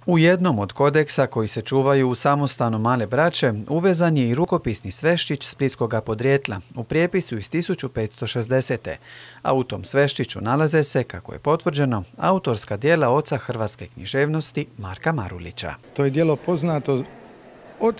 U jednom od kodeksa koji se čuvaju u samostanu Male Braće uvezan je i rukopisni sveščić splitskoga podrijetla u prijepisu iz 1560. A u tom sveščiću nalaze se, kako je potvrđeno, autorska djela oca hrvatske književnosti Marka Marulića. To je djelo poznato od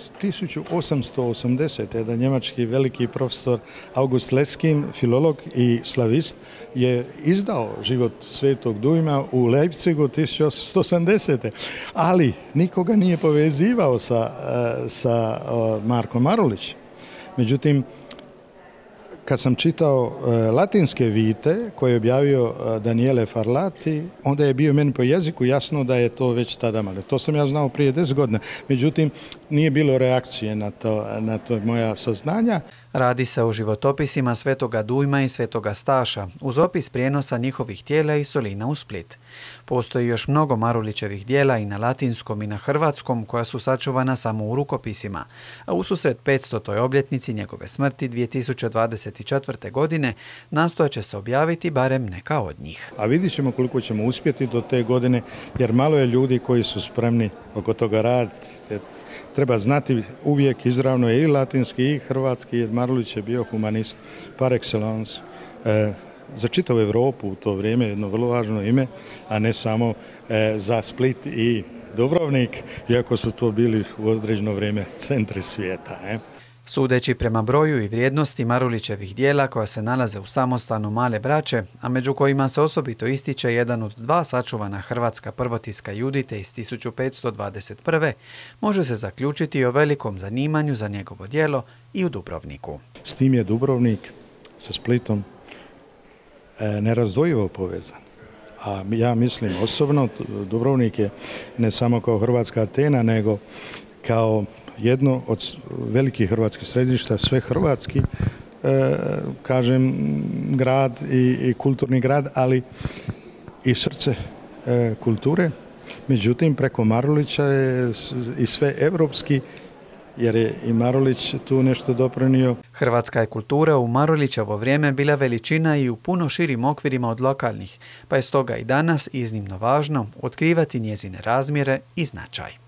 1880. Jedan njemački veliki profesor August Leskin, filolog i slavist, je izdao Život svetog Dujma u Leipzigu 1880. Ali nikoga nije povezivao sa Markom Marulićem. Međutim, kad sam čitao latinske vite koje je objavio Daniele Farlati, onda je bio meni po jeziku jasno da je to već tada malo. To sam ja znao prije 10 godina. Međutim, nije bilo reakcije na to moja saznanja. Radi se o životopisima Svetoga Dujma i Svetoga Staša, uz opis prijenosa njihovih tijela i Solina u Split. Postoji još mnogo Marulićevih djela i na latinskom i na hrvatskom koja su sačuvana samo u rukopisima, a ususret 500. obljetnici njegove smrti 2024. godine nastojat će se objaviti barem neka od njih. A vidjet ćemo koliko ćemo uspjeti do te godine, jer malo je ljudi koji su spremni oko toga raditi. Treba znati uvijek izravno je i latinski i hrvatski, jer Marulić je bio humanist par excellence. Za čitavu Europu u to vrijeme jedno vrlo važno ime, a ne samo za Split i Dubrovnik, iako su to bili u određeno vrijeme centri svijeta. Sudeći prema broju i vrijednosti Marulićevih djela koja se nalaze u samostanu Male Braće, a među kojima se osobito ističe jedan od dva sačuvana hrvatska prvotiska Judite iz 1521. može se zaključiti o velikom zanimanju za njegovo djelo i u Dubrovniku. S tim je Dubrovnik sa Splitom nerazdvojivo povezan. A ja mislim osobno, Dubrovnik je ne samo kao hrvatska Atena, nego kao jedno od velikih hrvatskih središta, sve hrvatski, kažem, grad i kulturni grad, ali i srce kulture. Međutim, preko Marulića je i sve evropski, jer je i Marulić tu nešto doprinio. Hrvatska je kultura u Marulićevo vrijeme bila veličina i u puno širim okvirima od lokalnih, pa je stoga i danas iznimno važno otkrivati njezine razmjere i značaj.